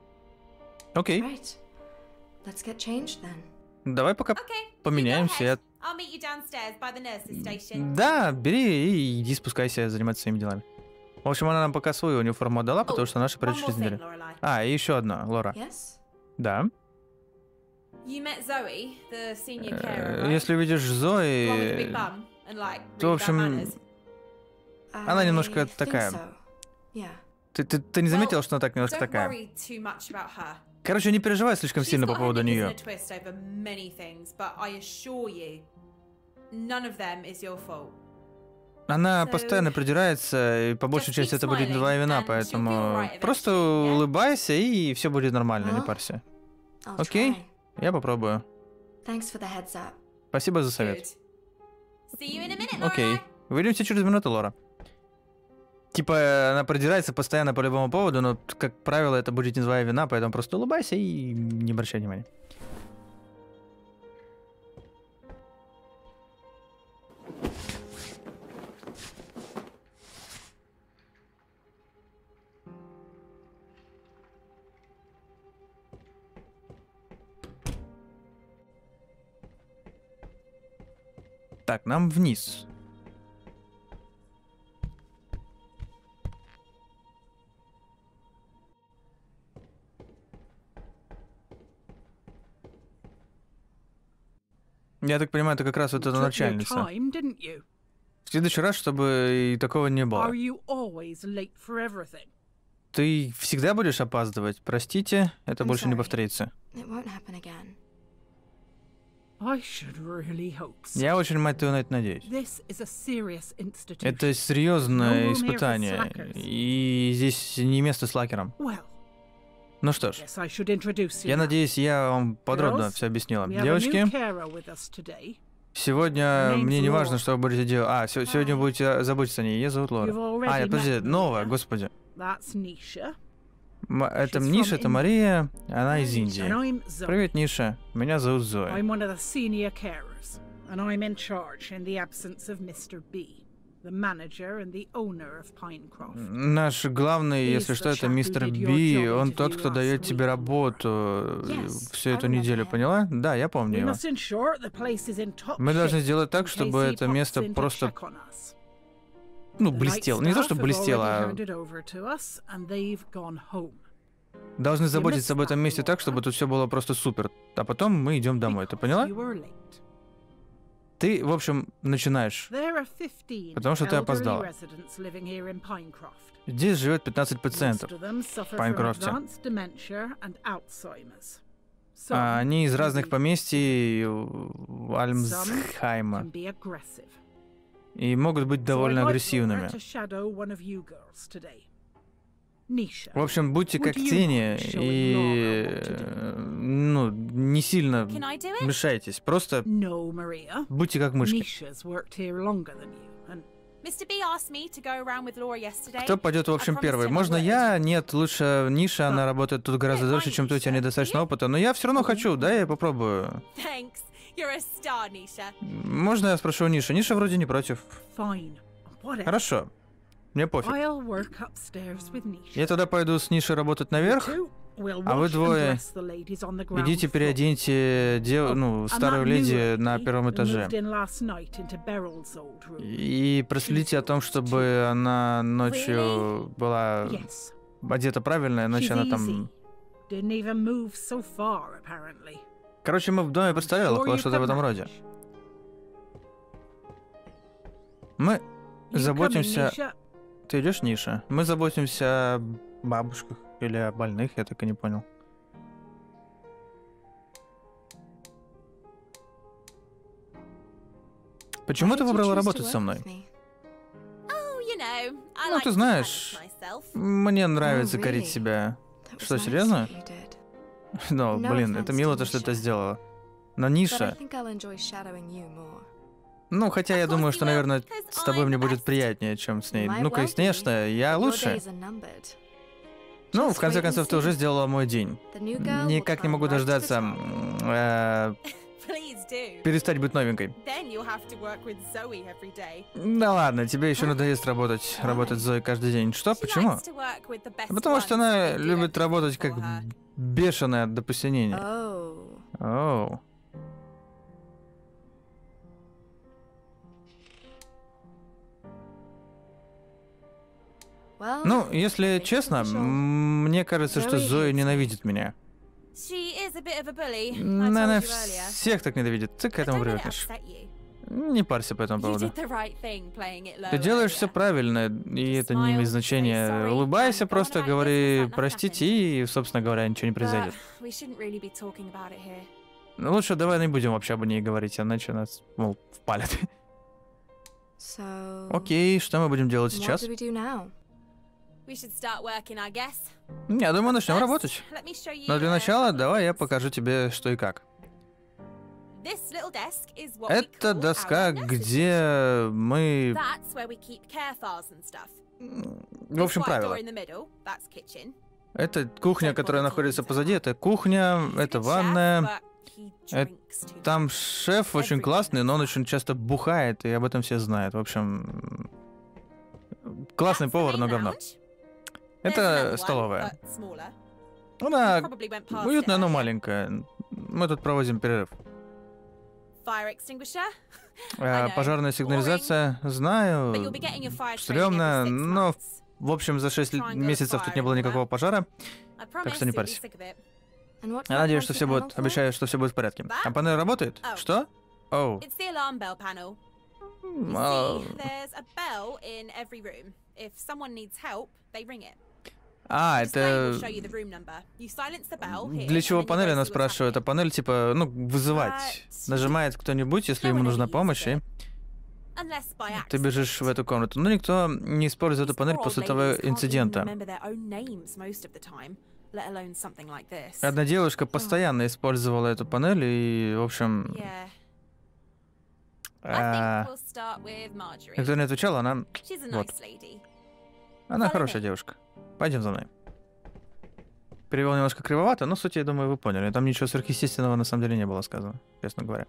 Окей, Right. Let's get changed then. давай пока Okay, you go поменяемся. ahead. I'll meet you downstairs by the nurse's station. Да, бери и иди спускайся заниматься своими делами. В общем, она нам пока свою униформу отдала, потому что наша One придет more через thing, неделю. Lorelai. А, и еще одна, Лора. Yes? Да. You met Zoe, the senior carer, right? Если увидишь The one with the big Зои, bum and like то, в really bad общем, manners. Она немножко I think такая. so. Yeah. ты не заметила, Well, что она так немножко don't такая? worry too much about her. Короче, не переживай слишком She's сильно по got her поводу knickers in нее. a twist over many things, but I assure you, none of them is your fault. Она So, постоянно придирается, и по большей just части keep это будет smiling, твоя вина, and she'll be поэтому alright просто eventually, yeah? улыбайся, и все будет нормально, не Well, парься. I'll Окей? try. Я попробую. Thanks for the heads up. Спасибо за совет. Good. See you in a minute, Окей. Lorelai. Увидимся через минуту, Лора. Типа, она продирается постоянно по любому поводу, но, как правило, это будет не твоя вина, поэтому просто улыбайся и не обращай внимания. Так, нам вниз. Я так понимаю, это как раз вот эта Took your начальница. time, didn't you? В следующий раз, чтобы и такого не было. Are you always late for everything? Ты всегда будешь опаздывать? Простите, это I'm больше не sorry. повторится. It won't happen again. I should really hope so. Я очень, мать твою, на это надеюсь. This is a serious institution. Это серьезное No room here for испытание, slackers. и здесь не место слакерам. Well, Ну что ж, yes, I should introduce you. я now. надеюсь, я вам подробно Girls, все объяснила. We have a new Девочки, carer with us today. сегодня Her name's мне не важно, Laura. что вы будете делать. Сегодня вы будете заботиться о ней. Ее зовут Лора. You've already А, нет, подожди, met новая, Maria. господи. That's Nisha. Это She's Ниша, from это India. Мария, она из And Индии. I'm Zoe. Привет, Ниша. Меня зовут Зоя. I'm one of the senior carers, and I'm in charge in the absence of Mr. B, the manager and the owner of Pinecroft. Наш главный, He's если the что, это chap who мистер did your Би. job Он interview тот, кто last дает тебе week. работу Yes, всю I эту remember неделю, him. поняла? Да, я помню We его. must ensure the place is in top Мы должны shape сделать так, in чтобы case he это pops место in to просто, check on us. ну, The night блестело. Не то, staff что have блестело, already а handed over to us, and they've gone home. должны заботиться missed об этом that, месте так, чтобы Laura. тут все было просто супер. А потом мы идем домой. Ты Because поняла? you were late. Ты, в общем, начинаешь. There are 15 Потому что ты elderly опоздала. residents living here in Pinecroft. Здесь живет Most 15%. of them suffer from Пайнкрофте. advanced dementia and Alzheimer's. А Some они из can разных be- поместий some Альмсхайма. can be aggressive. И могут быть So довольно I'd like агрессивными. Laura to shadow one of you girls today. Nisha. В общем, будьте как Would you тени mind showing и, Laura what to ну, не сильно Can I do it? мешайтесь. Просто No, Maria. будьте как мышки. Nisha's worked here longer than you, and Mr. B asked me to go around with Laura yesterday. Кто пойдет, в общем, I promised первый? him I Можно would. я? Нет, лучше Ниша, она Да. работает тут гораздо Нет, дольше, чем ты, у тебя Ниша. недостаточно опыта. Но я все равно хочу, да, я попробую. Thanks. You're a star, Nisha. Можно я спрошу у Ниши? Ниша вроде не против. fine. Whatever. Хорошо. Мне пофиг. I'll work upstairs with Nisha. Я тогда пойду с Нишей работать наверх. Two will А вы wash and двое dress the ladies on the ground идите floor. переоденьте ну, And старую that new леди lady на первом who этаже. moved in last night into Beryl's old room. И проследите о том, чтобы она ночью была Yes. одета правильно, иначе She's она easy. там... Didn't even move so far, apparently. Короче, мы в доме престарелых, Sure вот you что-то в can этом роде. manage. Мы You come in, заботимся... Nisha. Ты идешь, Ниша? Мы заботимся о бабушках или о больных, я так и не понял. Почему Why ты did you выбрала choose to работать со work мной? with me? Oh, you know, I Ну, like ты to знаешь, challenge myself. мне нравится Oh, корить really? себя. That was Что, nice серьезно? what you did. Ну, No блин, это offense мило to то, что ты Nisha. сделала. Но But I Ниша... think I'll enjoy shadowing you more. Ну, хотя Of я course думаю, you что, will, наверное, because с тобой I'm мне the будет best. приятнее, чем с ней. Might Ну, well конечно, я Your лучше. days are numbered. Ну, Just в конце wait and концов, ты see. уже сделала мой день. The new girl will Никак не climb могу right to the дождаться top. Please do. перестать быть новенькой. Then you'll have to work with Zoe every day. Да ладно, тебе еще надоест работать с Зоей каждый день. Что? She Почему? likes to work with the best Потому что ones она and do любит everything работать как for her. бешеная до посинения. Oh. Оу. Well, Ну, если it's честно, official. мне кажется, что Zoe Зоя hates me. ненавидит меня. She is a bit of a bully. I Наверное, told you earlier. всех так ненавидит. Ты к But этому don't let it привыкнешь. upset you. Не парься по этому You поводу. did the right thing playing it low Ты делаешь все earlier. правильно, и это не имеет значения. Улыбайся, просто говори простите, и, собственно говоря, ничего не произойдет. But we shouldn't really be talking about it here. Ну, лучше давай не будем вообще об ней говорить, иначе нас, мол, впалят. So, Окей, что мы будем делать what сейчас? do we do now? We should start working, I guess. Я думаю, начнем First, работать. let me show you Но для a начала couple давай я things. покажу тебе, что и как. This little desk is what we Это call доска, our nurse's где мы... That's where we keep care files and stuff. В общем, This white правило. door in the middle, that's kitchen. Это кухня, которая находится позади, это кухня, He's a это good chef, ванная. but he drinks too Там much. шеф очень классный, но он очень часто бухает, и об этом все знают. В общем, классный That's the повар, но main говно. lounge. There's Это another one, столовая. but smaller. Она Probably went past уютная, it но earlier. маленькая. Мы тут проводим перерыв. Fire extinguisher. I know, Пожарная сигнализация, знаю, But you'll be getting your fire training стрёмно, every 6 но months. в общем за 6 Try and go месяцев тут не было fire никакого everywhere. пожара. I promise что не you'll be парься. sick of it. And what Я надеюсь, что все panel будет, for? обещаю, что все будет в порядке. А панель работает? Oh. Что? Оу. It's the alarm bell panel. You А, see, there's a bell in every room. If someone needs help, they ring it. А, Display это... will show you the room number. You silence the bell here, Для and чего then you панель, go она see what's спрашивает. А happening. панель, типа, ну, вызывать. But Нажимает кто-нибудь, если no ему one нужна ever uses помощь, и it. Unless by ты бежишь в accident. эту комнату. Но никто не использует эту These панель poor после old того ladies can't even инцидента. remember their own names most of the time, let alone something like this. Одна девушка постоянно использовала эту панель, и, в общем... Yeah. I а, think we'll start with Marjorie. Никто не отвечал, она... She's a Вот. nice lady. Она Follow хорошая me. девушка. Пойдем за мной. Перевел немножко кривовато, но суть, я думаю, вы поняли. Там ничего сверхъестественного на самом деле не было сказано, честно говоря.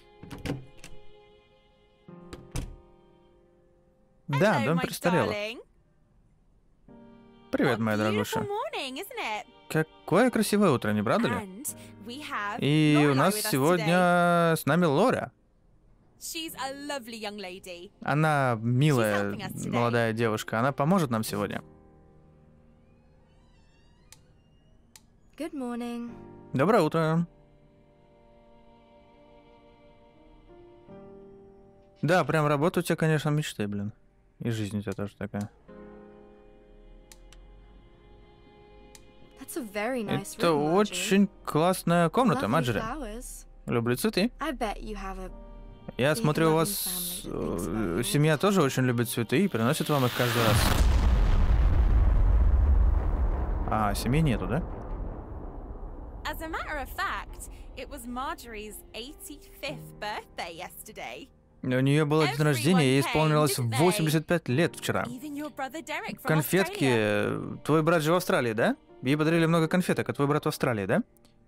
Да, Hello, дом my престарелых. darling. Привет, What моя a дорогуша. beautiful morning, isn't it? Какое красивое утро, не правда ли? And we have И у Lorelai нас with us today. сегодня с нами Лора. She's a lovely young lady. Она милая helping us today. молодая девушка. Она поможет нам сегодня. Good morning. Доброе утро. Да, прям работа у тебя, конечно, мечты, блин. И жизнь у тебя тоже такая. That's a very nice Это room, Marjorie. очень классная комната, Lovely Маджери. flowers. Люблю цветы. I bet you have a Я Big смотрю, у loving вас family that thinks about you. семья тоже очень любит цветы и приносит вам их каждый раз. А, семьи нету, да? As a matter of fact, it was Marjorie's 85th birthday yesterday. У нее было день Everyone рождения, ей came, исполнилось didn't they? 85 лет вчера. Even your brother Derek from Конфетки. Australia. Твой брат же в Австралии, да? Ей подарили много конфеток, а твой брат в Австралии, да?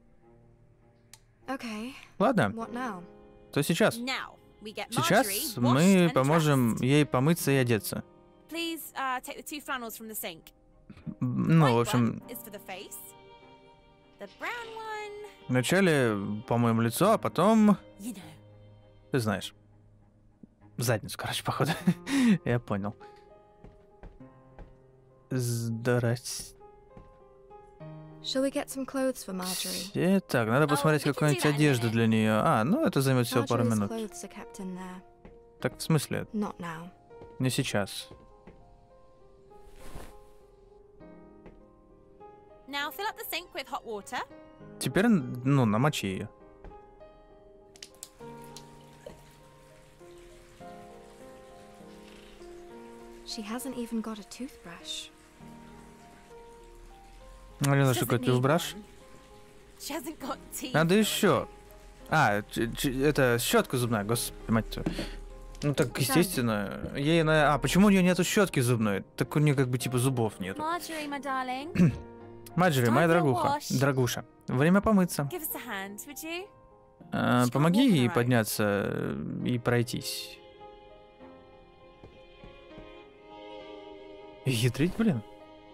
Okay, Ладно, what now? то сейчас. Now, we get Сейчас Marjorie мы washed and поможем dressed. ей помыться и одеться. Please take the two flannels from the sink. Ну, White в общем, one is for the face. The brown one, вначале помоем лицо, а потом, you know. ты знаешь, задницу, короче, походу. Я понял. Здрасте. Shall we get some clothes for Marjorie? Так, надо посмотреть we can do какую-нибудь that in a одежду minute. для нее. А, ну это займет всего пару Marjorie's минут. clothes are kept in there. Так, в смысле? Not now. Не сейчас. Now fill up the sink with hot water. Теперь, ну, намочи ее. She hasn't even got a toothbrush. Алена, She что такое doesn't need тюбраш? one. She hasn't got teeth. Надо еще. А, это щетка зубная, господи, мать твою. Ну так, естественно, ей на... А, почему у нее нету щетки зубной? Так у нее как бы типа зубов нету. Marjorie, my darling, Маджери, Time моя for a дорогуха, wash. дорогуша, время помыться. give us a hand, would you? Помоги walk ей her out. подняться и пройтись. Ядрить, блин.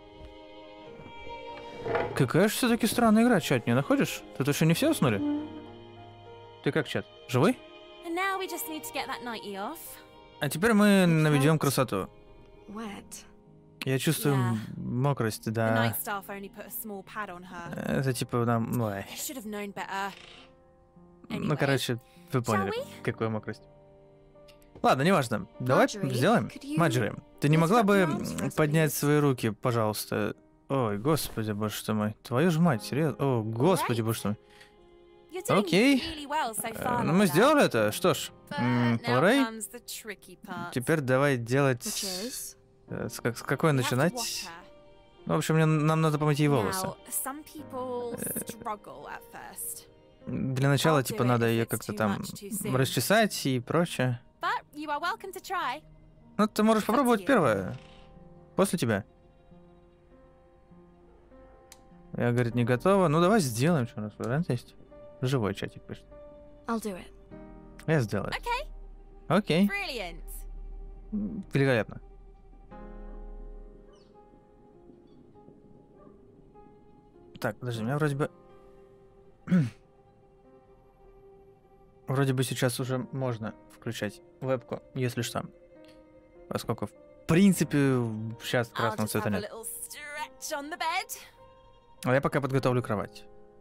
Какая же все-таки странная игра, чат, не находишь? Тут еще не все уснули? Ты как, чат, живой? And now we just need to get that nightie off. А теперь мы наведем красоту. Wet. Я чувствую Yeah. мокрость, The да. night staff only put a small pad on her. Это типа нам... Ой. I should have known better. Ну, Anyway, короче, вы поняли, we? какую мокрость. Ладно, неважно. Давай Marjorie, сделаем. could you Маджери, ты не lift могла up бы your arms for us, поднять please? свои руки, пожалуйста? Ой, господи, боже ты мой. Твою ж мать, серьезно? О, господи, боже ты мой. You're doing Окей. really well so far, Ну, мы Lola. сделали это. Что ж, But now Лоррей, comes the tricky part. теперь давай делать... Which is? С какой We have to начинать? wash her. Ну, в общем, нам надо помыть ей волосы. Now, some people struggle at first. Для начала, I'll типа, do it надо if ее it's как-то too там much too soon. расчесать и прочее. But you are welcome to try. Ну, ты можешь Up to попробовать you. первое. После тебя. Я, говорит, не готова. Ну, давай сделаем, что у нас вариант есть. Живой чатик пишет. I'll do it. Я сделаю. Okay, Окей. brilliant. Великолепно. Так, подожди, у меня вроде бы... Вроде бы сейчас уже можно включать вебку, если что. Поскольку, в принципе, сейчас I'll красного just цвета have a нет. little stretch on the bed. А я пока подготовлю кровать.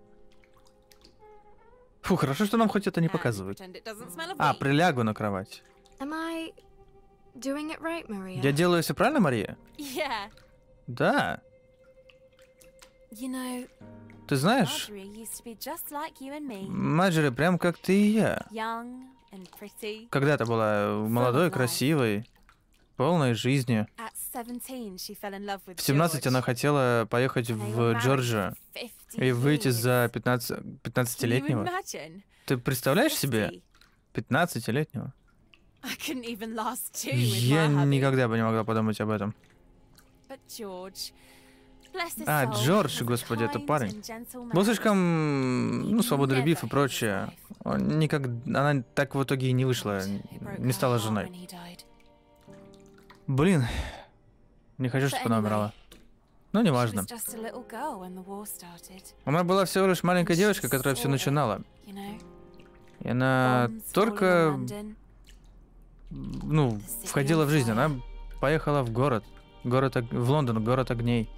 Фу, хорошо, что нам хоть это не And показывают. pretend it doesn't smell of А, weed. прилягу на кровать. Am I doing it right, Maria? Я делаю все правильно, Мария? Yeah. Да. You know, Ты знаешь, Marjorie used to be just like you and me. Маджери прям как ты и я. Young and pretty. Когда-то была молодой, красивой, полной жизнью. At 17, she fell in love with В 17 George. она хотела поехать And they were в married Джорджию for 50 и выйти years. за Can you 15-летнего. imagine? Ты представляешь себе 50? 15-летнего? I couldn't even last two with Я my hubby. никогда бы не могла подумать об этом. But George, bless his А, soul, Джордж, was a господи, это kind парень. and gentle Был man. слишком, ну, свободолюбив и Never hated прочее. his wife. Он она так в итоге и не вышла, It broke не her стала heart женой. when he died. Блин, не хочу, чтобы она But умерла. anyway, Ну, she неважно. was just a little girl when the war started, Она была всего лишь маленькая девочка, которая все начинала. you know. И она Bombs falling только, on London. ну, входила в жизнь. Она поехала в город. В Лондон, город огней.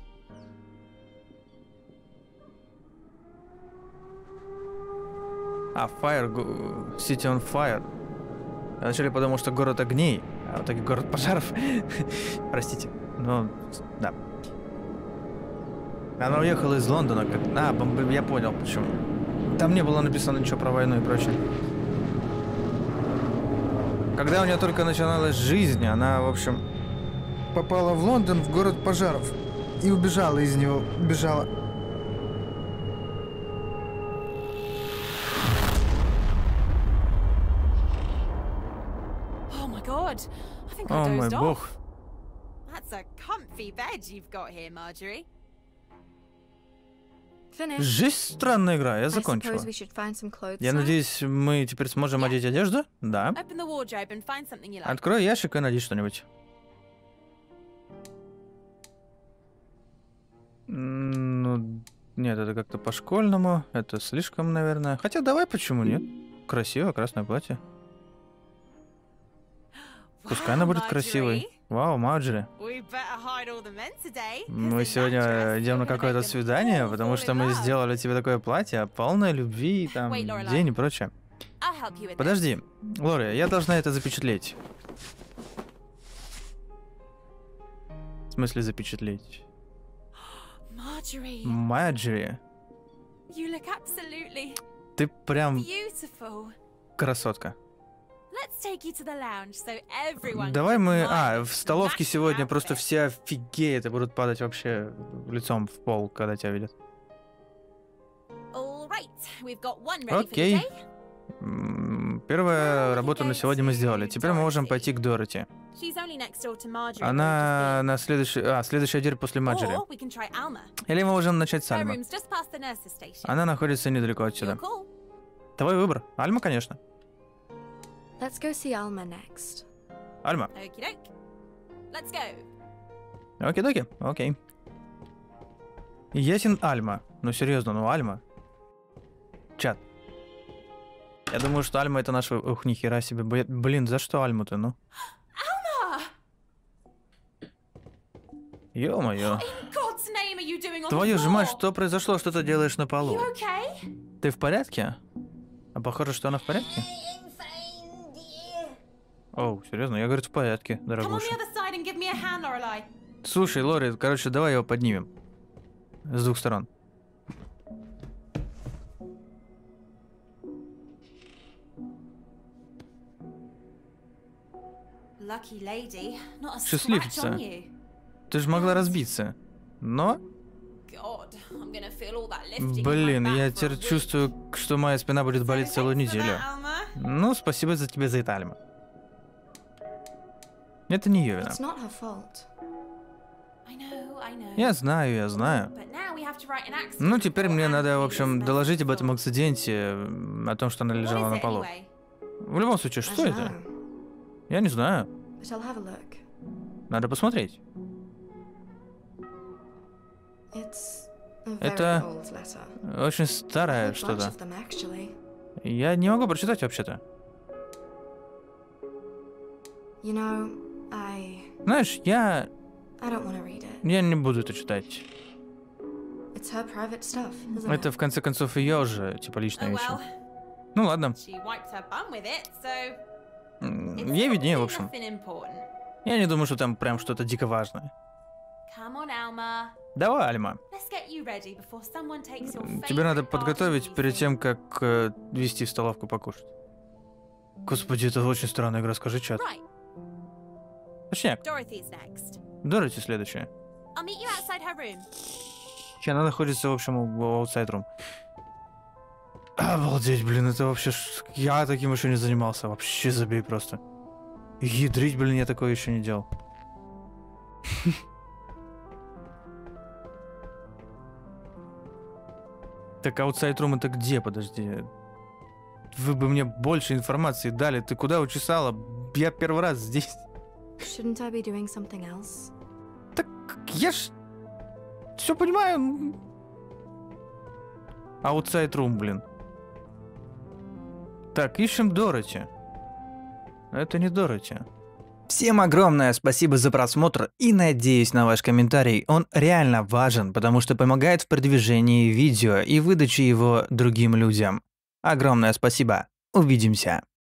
А, City on Fire. Я вначале подумал, что город огней, а в итоге город пожаров. Простите. Ну, да. Она уехала из Лондона, как... я понял, почему. Там не было написано ничего про войну и прочее. Когда у нее только начиналась жизнь, она, в общем, попала в Лондон, в город пожаров. И убежала из него. Убежала. Oh my god, I think I О мой dozed бог. off. That's a comfy bed you've got here, Marjorie. Finished. Жесть странная игра, я I закончила. suppose we should find some clothes Я now? надеюсь, мы теперь сможем одеть одежду? Да. Open the wardrobe and find something you like. Открой ящик и найди что-нибудь. Ну, нет, это как-то по-школьному. Это слишком, наверное. Хотя давай, почему нет? Красиво, красное платье. Пускай она будет красивой. Вау, Марджери. We better hide all the men today, 'cause Мы in that сегодня dress идем на you're gonna какое-то make them свидание, all потому fall что in мы love. сделали тебе такое платье, полное любви, там, Wait, Lorelai. день и прочее. I'll help you with this. Подожди, Лори, я должна это запечатлеть. В смысле запечатлеть? Marjorie, Маджери, you look absolutely ты прям beautiful. красотка. Let's take you to the lounge so everyone Давай can мы... admire в your столовке matching сегодня просто outfit. все офигеют и будут падать вообще лицом в пол, когда тебя видят. All right, we've got one ready for the Окей. day. Первая работа на сегодня мы сделали. Теперь мы можем пойти к Дороти. She's only next door to Marjorie. Она на следующая дверь после Маджери. Or we can try Alma. Или мы можем начать с Her Альмы. room's just past the nurse's station. Она находится недалеко Your отсюда. call. Твой выбор. Альма, конечно. Let's go see Alma next. Альма. Okie doke. Let's go. Окей-доки. Окей. Ясен Альма. Ну серьезно, ну Альма. Чат. Я думаю, что Альма это наш... Ух, нихера себе. Блин, за что Альму-то, ну? Ё-моё. In God's name are you doing on the Твою же мать, floor? что произошло, что ты делаешь на полу? You okay? Ты в порядке? А похоже, что она в порядке? Оу, серьезно? Я, говорю, в порядке, Come on дорогуша. the other side and give me a hand, Lorelai. Слушай, Лори, короче, давай его поднимем. С двух сторон. Lucky lady, not a scratch Счастливица. on you. Ты же могла разбиться. Но, God, I'm gonna feel all that lifting in my блин, back я for a теперь week. чувствую, что моя спина будет болеть So целую thanks for неделю. that, Alma. Ну, спасибо за тебе за это, Альма. Это не ее вина. It's not her fault. I know. Я знаю, я знаю. But now we have to write an accident Ну, теперь мне report надо, and в pay общем, this доложить об message этом for- акциденте, о том, что она What лежала is на it полу. anyway? В любом случае, I что don't это? know, Я не знаю. but I'll have a look. Надо посмотреть. It's a very Это old letter. очень A старое whole bunch что-то. of them, actually. Я не могу прочитать вообще-то. You know, I Знаешь, я don't want to read it. не буду это читать. It's her private stuff, isn't Это, it? в конце концов, ее же, типа, личная Oh вещь. well, Ну ладно. she wiped her bum with it, so it's Ей виднее, в probably общем. nothing important. Я не думаю, что там прям что-то дико важное. Come on, Alma. Давай, Альма. Let's get you ready before someone takes your Тебе надо favourite part подготовить easy. перед тем, как вести в столовку покушать. Господи, это очень странная игра, скажи, чат. Right, Точняк, Dorothy's next. Дороти следующая. I'll meet you outside her room. Она находится, в общем, в Outside Room. Обалдеть, блин, это вообще... Я таким еще не занимался. Вообще забей просто. Ядрить, блин, я такое еще не делал. Так, Outside Room это где? Подожди. Вы бы мне больше информации дали. Ты куда учесала? Я первый раз здесь. Shouldn't I be doing something else? Так я ж... Все понимаю. Outside Room, блин. Так, ищем Дороти. Это не Дороти. Всем огромное спасибо за просмотр и надеюсь на ваш комментарий. Он реально важен, потому что помогает в продвижении видео и выдаче его другим людям. Огромное спасибо. Увидимся.